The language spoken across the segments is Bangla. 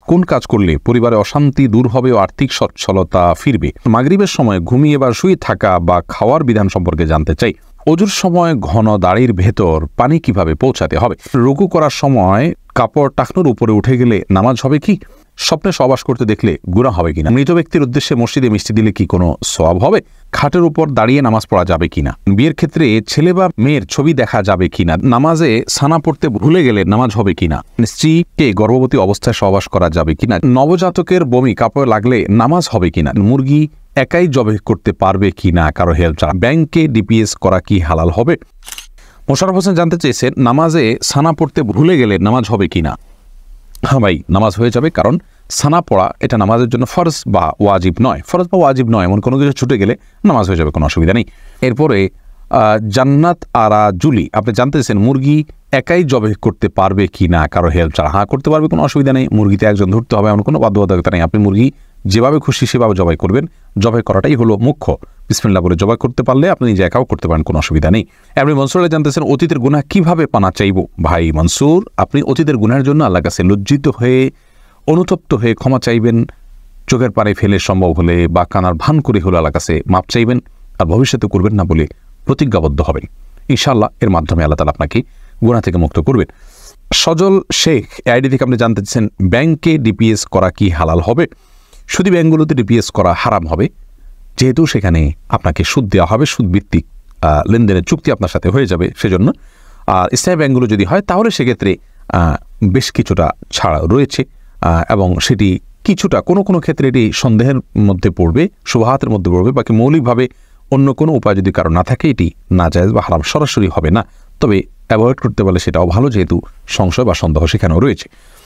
কোন কাজ করলে পরিবারে অশান্তি দূর হবে ও আর্থিক সচ্ছলতা ফিরবে? মাগরিবের সময় ঘুমিয়ে বা শুয়ে থাকা বা খাওয়ার বিধান সম্পর্কে জানতে চাই। অজুর সময় ঘন দাড়ির ভেতর পানি কিভাবে পৌঁছাতে হবে? রুকু করার সময় কাপড় টাকনুর উপরে উঠে গেলে নামাজ হবে কি? স্বপ্নে সহবাস করতে দেখলে গুনাহ হবে কিনা? মৃত ব্যক্তির উদ্দেশ্যে মসজিদে মিষ্টি দিলে কি কোনো সওয়াব হবে? খাটের উপর দাঁড়িয়ে নামাজ পড়া যাবে কিনা? বিয়ের ক্ষেত্রে ছেলে বা মেয়ের ছবি দেখা যাবে কিনা? নামাজে সানা পড়তে ভুলে গেলে নামাজ হবে কিনা? স্ত্রীকে গর্ভবতী অবস্থায় সহবাস করা যাবে কিনা? নবজাতকের বমি কাপড় লাগলে নামাজ হবে কিনা? মুরগি একাই জবে করতে পারবে কিনা কারো হেল্প ছাড়া? ব্যাংকে ডিপিএস করা কি হালাল হবে? মোশাররফ হোসেন জানতে চেয়েছেন, নামাজে সানা পড়তে ভুলে গেলে নামাজ হবে কিনা? হ্যাঁ ভাই, নামাজ হয়ে যাবে, কারণ সানা পড়া এটা নামাজের জন্য ফরজ বা ওয়াজিব নয়। ফরজ বা ওয়াজিব নয় এমন কোনো কিছু ছুটে গেলে নামাজ হয়ে যাবে, কোনো অসুবিধা নেই। এরপরে জান্নাত আরা জুলি আপনি জানতে চেয়েছেন, মুরগি একাই জবে করতে পারবে কি না কারো হেল্প ছাড়া? হ্যাঁ, করতে পারবে, কোনো অসুবিধা নেই। মুরগিতে একজন ধরতে হবে এমন কোনো বাধ্যবাধকতা নেই। আপনি মুরগি যেভাবে খুশি সেভাবে জবাই করবেন, জবাই করাটাই হলো মুখ্য। বিসমিল্লাহ বলে জবাই করতে পারলে আপনি নিজে একাও করতে পারেন, কোনো অসুবিধা নেই। আপনি মনসুর জানতেছেন, অতীতের গুনাহ কিভাবে পানা চাইব? ভাই মনসুর, আপনি অতীতের গুনাহের জন্য আল্লাহর কাছে লজ্জিত হয়ে অনুতপ্ত হয়ে ক্ষমা চাইবেন, চোখের পানি ফেলে সম্ভব হলে বা কানার ভান করে হলে আল্লাহর কাছে মাপ চাইবেন, আর ভবিষ্যতে করবেন না বলে প্রতিজ্ঞাবদ্ধ হবেন। ইনশাআল্লাহ এর মাধ্যমে আল্লাহ তাআলা আপনাকে গুনাহ থেকে মুক্ত করবেন। সজল শেখ আইডি থেকে আপনি জানতে চাচ্ছেন, ব্যাংকে ডিপিএস করা কি হালাল হবে? সুদী ব্যাংকগুলোতে ডিপিএস করা হারাম হবে, যেহেতু সেখানে আপনাকে সুদ দেওয়া হবে, সুদভিত্তিক লেনদেনের চুক্তি আপনার সাথে হয়ে যাবে সেজন্য। আর ইসলামী ব্যাংকগুলো যদি হয় তাহলে সেক্ষেত্রে বেশ কিছুটা ছাড় রয়েছে, এবং সেটি কিছুটা কোনো কোনো ক্ষেত্রে এটি সন্দেহের মধ্যে পড়বে, শুবহাতের মধ্যে পড়বে। বাকি মৌলিকভাবে অন্য কোনো উপায় যদি কারো না থাকে এটি নাজায়েজ বা হারাম সরাসরি হবে না, তবে অ্যাভয়েড করতে পারলে সেটাও ভালো, যেহেতু সংশয় বা সন্দেহ সেখানেও রয়েছে।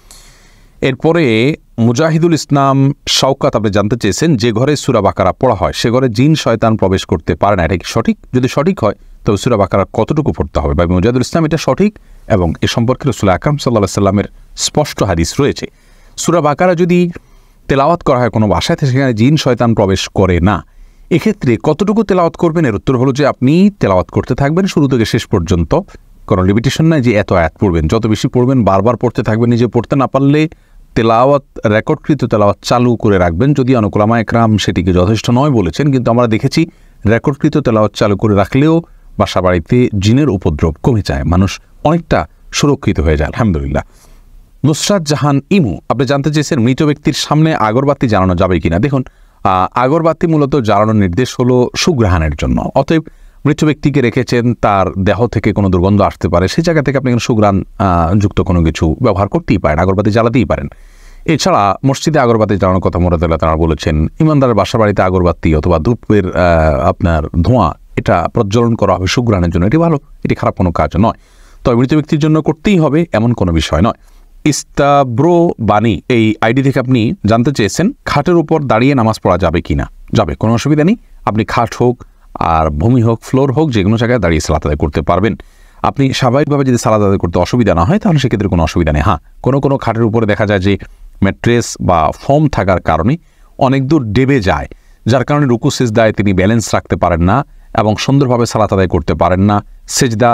এরপরে মুজাহিদুল ইসলাম শওকাত আপনি জানতে চেয়েছেন, যে ঘরে সূরা বাকারা পড়া হয় সে ঘরে জিন শয়তান প্রবেশ করতে পারে না, এটা কি সঠিক? যদি সঠিক হয় তবে সূরা বাকারা কতটুকু পড়তে হবে? ভাই মুজাহিদুল ইসলাম, এটা সঠিক, এবং এ সম্পর্কে রাসূল আকরাম সাল্লাল্লাহু আলাইহি সাল্লামের স্পষ্ট হাদিস রয়েছে। সূরা বাকারা যদি তেলাওয়াত করা হয় কোনো ভাষায়, সেখানে জিন শয়তান প্রবেশ করে না। এক্ষেত্রে কতটুকু তেলাওয়াত করবেন? এর উত্তর হলো যে আপনি তেলাওয়াত করতে থাকবেন শুরু থেকে শেষ পর্যন্ত, কোনো লিমিটেশন নাই যে এত আয়াত পড়বেন। যত বেশি পড়বেন বারবার পড়তে থাকবেন। নিজে পড়তে না পারলে তেলাওয়াত, রেকর্ডকৃত তেলাওয়াত চালু করে রাখবেন। যদি অনেক উলামা একরাম সেটিকে যথেষ্ট নয় বলেছেন, কিন্তু আমরা দেখেছি রেকর্ডকৃত তেলাওয়াত চালু করে রাখলেও বাসা বাড়িতে জিনের উপদ্রব কমে যায়, মানুষ অনেকটা সুরক্ষিত হয়ে যায়, আলহামদুলিল্লাহ। নুসরাত জাহান ইমু আপনি জানতে চেয়েছেন, মৃত ব্যক্তির সামনে আগরবাতি জ্বালানো যাবে কিনা? দেখুন, আগরবাতি মূলত জ্বালানোর নির্দেশ হলো সুঘ্রাণের জন্য। অতএব মৃত ব্যক্তিকে রেখেছেন, তার দেহ থেকে কোনো দুর্গন্ধ আসতে পারে, সেই জায়গা থেকে আপনি সুঘ্রাণ যুক্ত কোনো কিছু ব্যবহার করতেই পারেন, আগরবাতি জ্বালাতেই পারেন। এছাড়া মসজিদে আগরবাতি জ্বালানোর কথা মুরাদুল্লাহ তাআলা বলেছেন। ইমানদারের বাসা বাড়িতে আগরবাতি অথবা ধূপের আপনার ধোঁয়া এটা প্রজ্বলন করা হবে সুঘ্রাণের জন্য, এটি ভালো, এটি খারাপ কোনো কাজ নয়। তবে মৃত ব্যক্তির জন্য করতেই হবে এমন কোনো বিষয় নয়। ইস্তাব্রো বাণী এই আইডি থেকে আপনি জানতে চেয়েছেন, খাটের উপর দাঁড়িয়ে নামাজ পড়া যাবে কিনা? যাবে, কোনো অসুবিধা নেই। আপনি খাট হোক আর ভূমি হোক, ফ্লোর হোক, যে কোনো জায়গায় দাঁড়িয়ে সালাত আদায় করতে পারবেন। আপনি স্বাভাবিকভাবে যদি সালাত আদায় করতে অসুবিধা না হয় তাহলে সেক্ষেত্রে কোনো অসুবিধা নেই। হ্যাঁ, কোনো কোনো খাটের উপরে দেখা যায় যে ম্যাট্রেস বা ফোম থাকার কারণে অনেক দূর ডেবে যায়, যার কারণে রুকু সিজদায় তিনি ব্যালেন্স রাখতে পারেন না এবং সুন্দরভাবে সালাত আদায় করতে পারেন না, সিজদা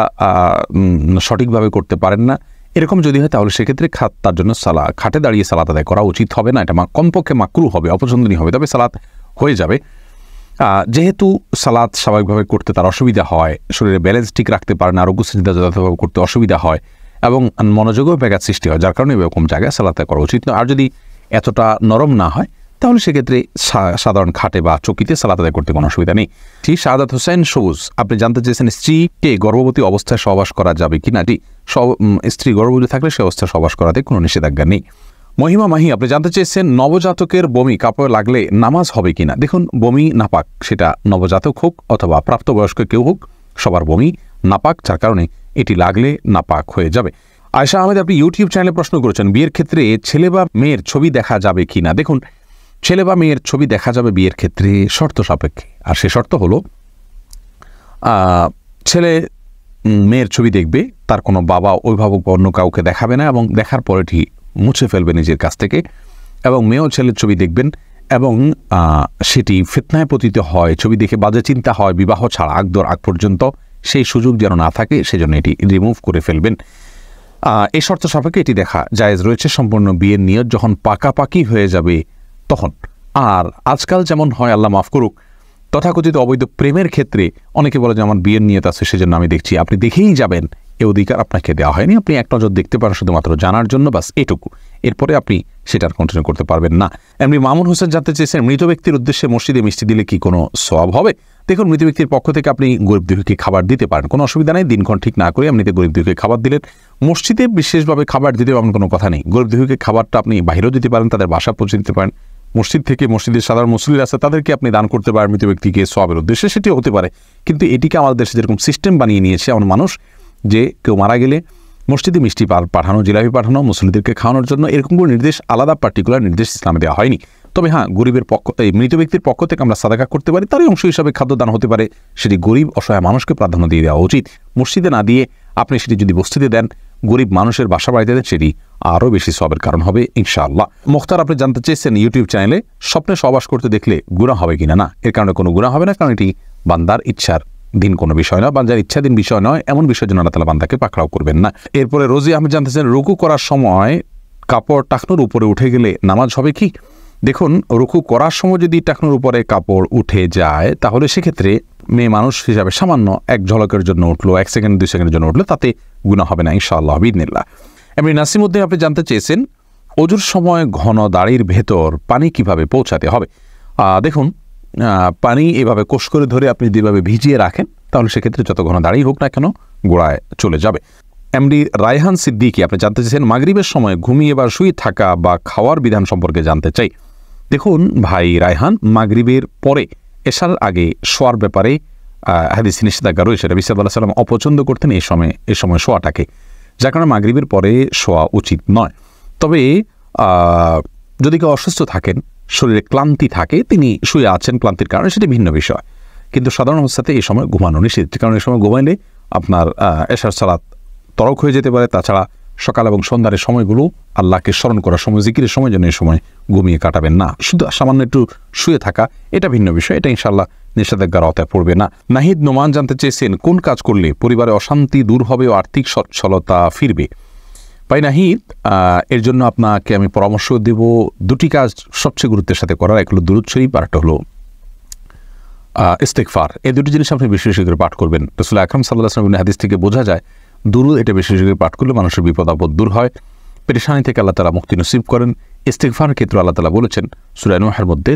সঠিকভাবে করতে পারেন না। এরকম যদি হয় তাহলে সেক্ষেত্রে তার জন্য খাটে দাঁড়িয়ে সালাত আদায় করা উচিত হবে না, এটা কমপক্ষে মাকরুহ হবে, অপছন্দনীয় হবে, তবে সালাত হয়ে যাবে। যেহেতু সালাত স্বাভাবিকভাবে করতে তার অসুবিধা হয়, শরীরে ব্যালেন্স ঠিক রাখতে পারে না, রুকু সিজদা যথাযথভাবে করতে অসুবিধা হয় এবং মনোযোগেও ব্যাঘাত সৃষ্টি হয়, যার কারণে এরকম জায়গায় সালাত আদায় করা উচিত নয়। আর যদি এতটা নরম না হয় তাহলে সেক্ষেত্রে সাধারণ খাটে বা চকিতে সালাত আদায় করতে কোনো অসুবিধা নেই। ঠিক শাহাদাত হোসেন সবুজ আপনি জানতে চেয়েছেন, স্ত্রীকে গর্ভবতী অবস্থায় সহবাস করা যাবে কিনা? স্ত্রী গর্ভবতী থাকলে সে অবস্থায় সহবাস করাতে কোনো নিষেধাজ্ঞা নেই। মহিমা মাহি আপনি জানতে চেয়েছেন, নবজাতকের বমি কাপড়ে লাগলে নামাজ হবে কিনা? দেখুন, বমি নাপাক, সেটা নবজাতক হোক অথবা প্রাপ্তবয়স্ক কেউ হোক, সবার বমি নাপাক, যার কারণে এটি লাগলে নাপাক হয়ে যাবে। আয়েশা আহমেদ আপনি ইউটিউব চ্যানেলে প্রশ্ন করেছেন, বিয়ের ক্ষেত্রে ছেলে বা মেয়ের ছবি দেখা যাবে কিনা? দেখুন, ছেলে বা মেয়ের ছবি দেখা যাবে বিয়ের ক্ষেত্রে শর্ত সাপেক্ষে, আর সে শর্ত হলো ছেলে মেয়ের ছবি দেখবে, তার কোনো বাবা অভিভাবক বা অন্য কাউকে দেখাবে না এবং দেখার পরে এটি মুছে ফেলবে নিজের কাছ থেকে, এবং মেয়েও ছেলের ছবি দেখবেন এবং সেটি ফিতনায় পতিত হয়, ছবি দেখে বাজে চিন্তা হয় বিবাহ ছাড়া আগ পর্যন্ত, সেই সুযোগ যেন না থাকে সেজন্য এটি রিমুভ করে ফেলবেন। এই শর্ত সাপেক্ষে এটি দেখা জায়েজ রয়েছে সম্পূর্ণ বিয়ের নিয়ত যখন পাকাপাকি হয়ে যাবে তখন। আর আজকাল যেমন হয়, আল্লাহ মাফ করুক, তথাকথিত অবৈধ প্রেমের ক্ষেত্রে অনেকে বলে যে আমার বিয়ের নিয়ত আছে সেজন্য আমি দেখছি, আপনি দেখেই যাবেন, এ অধিকার আপনাকে দেওয়া হয়নি। আপনি এক নজর দেখতে পারেন শুধুমাত্র জানার জন্য, বাস এটুকু। এরপরে আপনি সেটার কন্টিনিউ করতে পারবেন না। এমনি মামুন হোসেন জানতে চেয়েছেন, মৃত ব্যক্তির উদ্দেশ্যে মসজিদে মিষ্টি দিলে কি কোনো সওয়াব হবে? দেখুন, মৃত ব্যক্তির পক্ষ থেকে আপনি গরিব দুঃখীকে খাবার দিতে পারেন, কোনো অসুবিধা নেই। দিনক্ষণ ঠিক না করে এমনিতে গরিব দুঃখীকে খাবার দিলেন। মসজিদে বিশেষভাবে খাবার দিতে এমন কোনো কথা নেই। গরিব দুঃখীকে খাবারটা আপনি বাইরেও দিতে পারেন, তাদের বাসা পৌঁছে দিতে পারেন। মসজিদ থেকে মসজিদের সাধারণ মুসল্লিরা আছে তাদেরকে আপনি দান করতে পারেন মৃত ব্যক্তিকে সওয়াবের উদ্দেশ্যে, সেটিও হতে পারে। কিন্তু এটিকে আমাদের দেশে যেরকম সিস্টেম বানিয়ে নিয়েছে এমন মানুষ, যে কেউ মারা গেলে মসজিদে মিষ্টি পাঠানো, জিলাপি পাঠানো মুসল্লিদেরকে খাওয়ানোর জন্য, এরকম কোনো নির্দেশ, আলাদা পার্টিকুলার নির্দেশ ইসলামে দেওয়া হয়নি। তবে হ্যাঁ, গরিবের এই মৃত ব্যক্তির পক্ষ থেকে আমরা সাদাকা করতে পারি, তারই অংশ হিসাবে খাদ্যদান হতে পারে। সেটি গরিব অসহায় মানুষকে প্রাধান্য দিয়ে দেওয়া উচিত। মসজিদে না দিয়ে আপনি সেটি যদি বস্তিতে দেন, গরিব মানুষের বাসা বাড়িতে দেন, সেটি আরও বেশি সওয়াবের কারণ হবে ইনশাআল্লাহ। মুখতার, আপনি জানতে চেয়েছেন ইউটিউব চ্যানেলে স্বপ্নে সহবাস করতে দেখলে গুনাহ হবে কিনা। না, এর কারণে কোনো গুনাহ হবে না, কারণ এটি বান্দার ইচ্ছার দিন কোনো বিষয় নয়, বান্দার ইচ্ছাধীন বিষয় নয়, এমন বিষয়ের জন্য আল্লাহ তাআলা বান্দাকে পাকড়াও করবেন না। এরপরে রোজি আহমেদ জানতেছেন, রুকু করার সময় কাপড় টাকনুর উপরে উঠে গেলে নামাজ হবে কি? দেখুন, রুকু করার সময় যদি টাকনুর উপরে কাপড় উঠে যায়, তাহলে সেক্ষেত্রে মেয়ে মানুষ হিসাবে সামান্য এক ঝলকের জন্য উঠলো, 1 সেকেন্ড 2 সেকেন্ডের জন্য উঠলো, তাতে গুনাহ হবে না ইনশাআল্লাহ বিইذনিল্লাহ। এমনি নাসিমউদ্দিন আপনি জানতে চেয়েছেন, অজুর সময় ঘন দাড়ির ভেতর পানি কিভাবে পৌঁছাতে হবে? দেখুন, পানি এভাবে কোষ করে ধরে আপনি যেভাবে ভিজিয়ে রাখেন, তাহলে সেক্ষেত্রে যত ঘন দাড়ি হোক না কেন গোড়ায় চলে যাবে। এমডি রায়হান সিদ্দিকী আপনি জানতে চেয়েছেন, মাগরিবের সময় ঘুমিয়ে বা শুয়ে থাকা বা খাওয়ার বিধান সম্পর্কে জানতে চাই। দেখুন ভাই রায়হান, মাগরিবের পরে এশার আগে শোয়ার ব্যাপারে হাদিসে নিষেধাজ্ঞা রয়েছে। নবী সাল্লাল্লাহু আলাইহি ওয়াসাল্লাম অপছন্দ করতেন এই সময় শোয়াটাকে, যার কারণে মাগরিবের পরে শোয়া উচিত নয়। তবে যদি কেউ অসুস্থ থাকেন, শরীরে ক্লান্তি থাকে, তিনি শুয়ে আছেন ক্লান্তির কারণে, সেটি ভিন্ন বিষয়। কিন্তু সাধারণ অবস্থাতে এই সময় ঘুমানো নিষেধ, কারণ এই সময় ঘুমাইলে আপনার এশার সালাত তরক হয়ে যেতে পারে। তাছাড়া সকাল এবং সন্ধ্যার সময়গুলো আল্লাহকে স্মরণ করার সময়, জিকিরের সময় জন্য এই সময় ঘুমিয়ে কাটাবেন না। শুধু সামান্য একটু শুয়ে থাকা, এটা ভিন্ন বিষয়, এটা ইনশাআল্লাহ নিষেধাজ্ঞার আওতায় পড়বে না। নাহিদ নোমান জানতে চেয়েছেন, কোন কাজ করলে পরিবারে অশান্তি দূর হবে ও আর্থিক সচ্ছলতা ফিরবে? ভাই নাহিদ, এর জন্য আপনাকে আমি পরামর্শ দেব দুটি কাজ সবচেয়ে গুরুত্বের সাথে করার। এক হলো দুরূদ শরীফ, আর একটা হলো ইস্তেগফার। এই দুটি জিনিস আপনি বেশি বেশি করে পাঠ করবেন। রাসূল আকরাম সাল্লাল্লাহু আলাইহি ওয়াসাল্লাম হাদিস থেকে বোঝা যায়, দুরূদ এটা বেশি বেশি করে পাঠ করলে মানুষের বিপদ আপদ দূর হয়, পেরেশানি থেকে আল্লাহ তাআলা মুক্তি নসিব করেন। ইস্তেগফারের ক্ষেত্রে আল্লাহ তাআলা বলেছেন সূরা নূহের মধ্যে,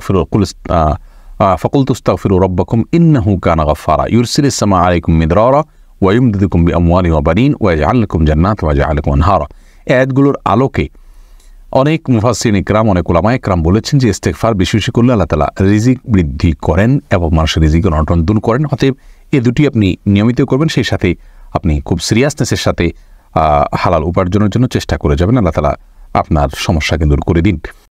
ফাকুলতু ইস্তাগফিরু রাব্বাকুম ইন্নাহু কানা গাফফারা ইউরসিলিস সামা আলাইকুম মিদরারা ওয়া ইউমদিদুকুম বিআমওয়ালিন ওয়া বানিন ওয়া ইয়াজআল লাকুম জান্নাতিন ওয়া ইয়াজআল লাকুম আনহারা। এই আয়াতগুলোর আলোকে অনেক মুফাসসিরিন ইকরাম, অনেক উলামা ইকরাম বলেছেন যে ইস্তেগফার বেশি বেশি করলে আল্লাহ তাআলা রিজিক বৃদ্ধি করেন এবং মানুষের রিজিকের অনটন দূর করেন। অতএব এই দুটি আপনি নিয়মিত করবেন, সেই সাথে আপনি খুব সিরিয়াসনেসের সাথে হালাল উপার্জনের জন্য চেষ্টা করে যাবেন। আল্লাহ তাআলা আপনার সমস্যাকে দূর করে দিন।